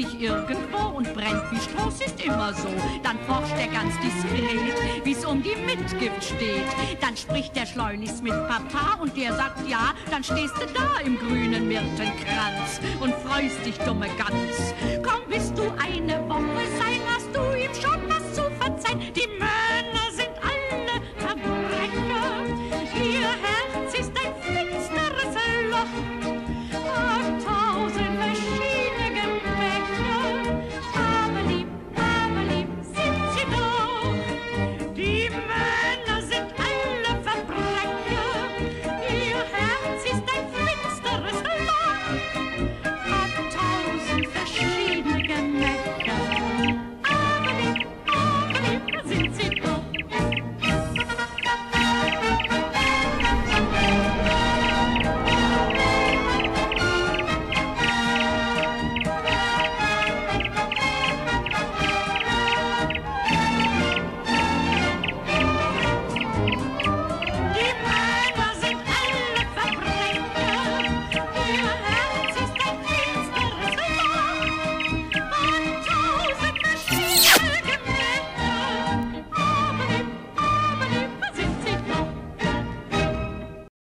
dich irgendwo und brennt wie Stroh, ist immer so. Dann forscht er ganz diskret, wie's um die Mitgift steht. Dann spricht er schleunigst mit Papa und der sagt ja, dann stehst du da im grünen Myrtenkranz und freust dich, dumme Gans. Kaum bist du eine Woche